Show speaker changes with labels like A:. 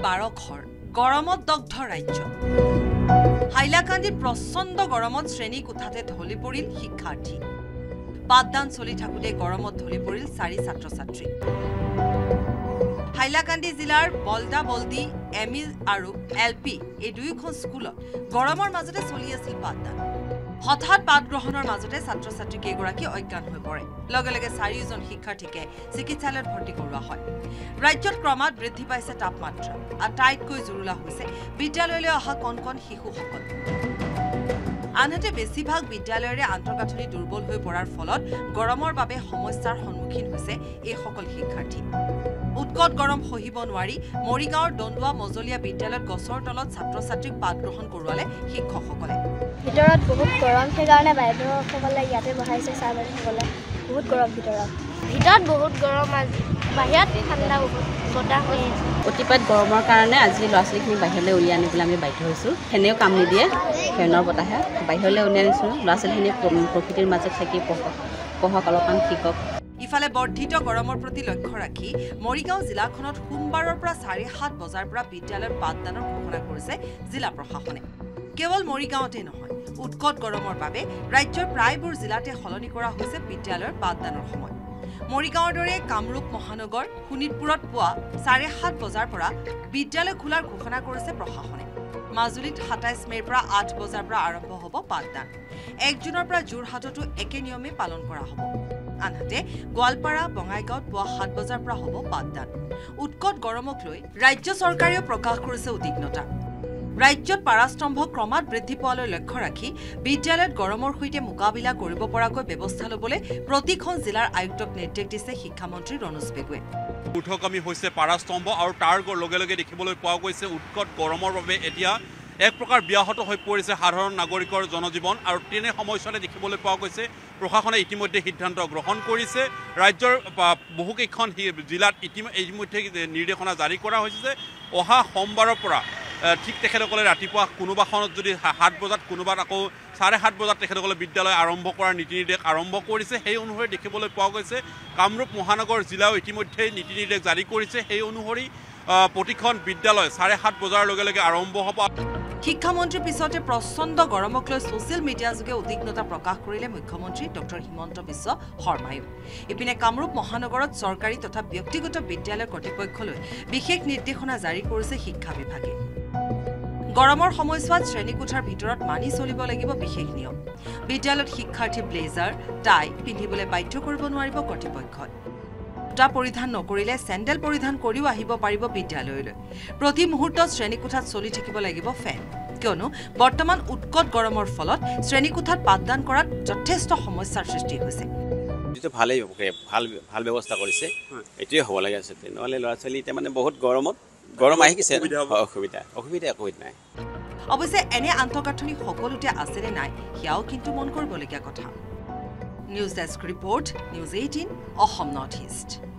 A: 12 ঘৰ গৰমত দগ্ধ ৰাজ্য হাইলাকান্দিৰ প্ৰচণ্ড গৰমত শ্ৰেণী কোঠাতে ঢলি পৰিল শিক্ষাৰ্থী পাঠদান চলি থাকোতে গৰমত ঢলি পৰিল 4 ছাত্ৰ-ছাত্ৰী হাইলাকান্দি জিলাৰ বলদা বলদি এমই আৰু এলপি এই দুয়োখন স্কুলত গৰমৰ মাজতে চলি আছিল পাঠদান হঠাৎ পাঠ গ্ৰহণৰ মাজতে ছাত্ৰ-ছাত্ৰী কেইগৰাকী অজ্ঞান হৈ পৰে লগে লগে 4জন শিক্ষাৰ্থীকে চিকিৎসালয়ত ভৰ্তি কৰোৱা হয় ৰাজ্যত ক্ৰমাৎ বৃদ্ধি পাইছে তাপমাত্ৰা আটাইতকৈ জুৰুলা হৈছে বিদ্যালয়লৈ অহা কণ শিশুসকল আনহাতে বেছিভাগ বিদ্যালয়ৰে আন্তঃগাঁথনি দুৰ্বল হৈ পৰাৰ ফলত গৰমৰ বাবে সমস্যাৰ সন্মুখীন হৈছে এই সকল শিক্ষাৰ্থী উৎকট গৰম সহিব নোৱাৰি মৰিগাঁৱৰ দণ্ডুৱা মজলীয়া বিদ্যালয়ত গছৰ তলত ছাত্ৰ-ছাত্ৰীক পাঠ গ্ৰহণ কৰোৱালে শিক্ষকসকলে
B: ভিতৰত বহুত গৰম সেইকাৰণে বাইদেউসকলে ইয়াতে বহাইছে ছাৰ বাইদেউসকলে বহুত গৰম ভিতৰত বহুত গৰম আজি বাহিৰত ঠাণ্ডা বহুত বতাহ হৈ
C: অতিপাত গৰমৰ কাৰণে আজি ল'ৰা ছোৱালীখিনি বাহিৰলৈ উলিয়াই আনিবলৈ আমি বাধ্য হৈছোঁ ফেনেও কাম নিদিয়ে ফেনৰ বতাহে বাহিৰলৈ উলিয়াই আনিছোঁ ল'ৰা ছোৱালীখিনি প্ৰকৃতিৰ মাজত থাকি পঢ়ক অলপমান শিকক
A: ইফালে বৰ্ধিত গৰমৰ প্ৰতি লক্ষ্য ৰাখি মৰিগাঁও জিলাখনত সোমবাৰৰ পৰা 7:30 বজাৰ পৰা বিদ্যালয়ৰ পাঠদানৰ ঘোষণা কৰিছে জিলা প্ৰশাসনে কেৱল মৰিগাঁৱতে নহয় উৎকট গৰমৰ বাবে ৰাজ্যৰ প্ৰায়বোৰ জিলাতে সলনি কৰা হৈছে বিদ্যালয়ৰ পাঠদানৰ সময় মৰিগাঁৱৰ দৰে কামৰূপ মহানগৰ শোণিতপুৰত পুৱা 7:30 বজাৰ পৰা বিদ্যালয় খোলাৰ ঘোষণা কৰিছে প্ৰশাসনে মাজুলীত 27 মেৰ পৰা 8 বজাৰ পৰা আৰম্ভ হ'ব পাঠদান 1 জুনৰ পৰা যোৰহাটতো একে নিয়মে পালন কৰা হ'ব আনহাতে গোৱালপাৰা বঙাইগাঁৱত পুৱা 7 বজাৰ পৰা হ'ব পাঠদান উৎকট গৰমক লৈ ৰাজ্য চৰকাৰেও প্ৰকাশ কৰিছে উদ্বিগ্নতা ৰাজ্যত পাৰাস্তম্ভ ক্ৰমাৎ বৃদ্ধি পোৱালৈ লক্ষ্য ৰাখি বিদ্যালয়ত গৰমৰ সৈতে মোকাবিলা কৰিব পৰাকৈ ব্যৱস্থা ল'বলৈ প্ৰতিখন জিলাৰ আয়ুক্তক নিৰ্দেশ দিছে শিক্ষামন্ত্ৰী ৰনোজ পেগুৱে
D: ঊৰ্ধ্বগামী হৈছে পাৰাস্তম্ভ আৰু তাৰ লগে লগে দেখিবলৈ পোৱা গৈছে উৎকট গৰমৰ বাবে এতিয়া এক প্ৰকাৰ ব্যাহত হৈ পৰিছে সাধাৰণ নাগৰিকৰ জনজীৱন আৰু তেনে সময়ছোৱাতে দেখিবলৈ পোৱা গৈছে প্ৰশাসনে ইতিমধ্যে সিদ্ধান্ত গ্ৰহণ কৰিছে ৰাজ্যৰ বহুকেইখন জিলাত ইতিমধ্যে নিৰ্দেশনা জাৰি কৰা হৈছে যে অহা সোমবাৰৰ পৰা ঠিক তেখেতসকলে ৰাতিপুৱা কোনোবাখনত যদি 7 বজাত কোনোবাত আকৌ 7:30 বজাত তেখেতসকলে বিদ্যালয় আৰম্ভ কৰাৰ নীতি নিৰ্দেশ আৰম্ভ কৰিছে সেই অনুসৰি দেখিবলৈ পোৱা গৈছে কামৰূপ মহানগৰ জিলাও ইতিমধ্যে নীতি নিৰ্দেশ জাৰি কৰিছে সেই অনুসৰি প্ৰতিখন বিদ্যালয় 7:30 বজাৰ লগে লগে আৰম্ভ হ'ব
A: শিক্ষামন্ত্ৰীৰ পিছতে প্ৰচণ্ড গৰমক লৈ ছ'চিয়েল মিডিয়া যোগে উদ্বিগ্নতা প্ৰকাশ কৰিলে মুখ্যমন্ত্ৰী ডক্টৰ হিমন্ত বিশ্ব শৰ্মায়ো ইপিনে কামৰূপ মহানগৰত চৰকাৰী তথা ব্যক্তিগত বিদ্যালয় কৰ্তৃপক্ষলৈ বিশেষ নিৰ্দেশনা জাৰি কৰিছে শিক্ষা বিভাগে গৰমৰ সময়ছোৱাত শ্ৰেণীকোঠাৰ ভিতৰত মানি চলিব লাগিব বিশেষ নিয়ম বিদ্যালয়ত শিক্ষাৰ্থী ব্লেজাৰ টাই পিন্ধিবলৈ বাধ্য কৰিব নোৱাৰিব কৰ্তৃপক্ষই জোতা পৰিধান নকৰিলে চেণ্ডেল পৰিধান কৰিও আহিব পাৰিব বিদ্যালয়লৈ প্ৰতি মুহূৰ্তত শ্ৰেণীকোঠাত চলি থাকিব লাগিব ফেন কিয়নো বৰ্তমান উৎকট গৰমৰ ফলত শ্ৰেণীকোঠাত পাঠদান কৰাত যথেষ্ট সমস্যাৰ সৃষ্টি হৈছে
E: ভালেই ভাল ব্যৱস্থা কৰিছে এটোৱে হ'ব লাগে আছে নহ'লে ল'ৰা ছোৱালী এতিয়া মানে বহুত গৰম আহি গৈছে অসুবিধা নাই
A: অৱশ্যে এনে আন্তঃগাঁথনি সকলোতে আছেনে নাই সেয়াও কিন্তু মন কৰিবলগীয়া কথা news desk report News18 Assam Northeast